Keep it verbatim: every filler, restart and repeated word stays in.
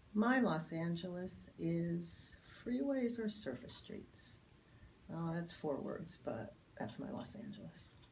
My Los Angeles is freeways or surface streets. Oh, that's four words, but that's my Los Angeles.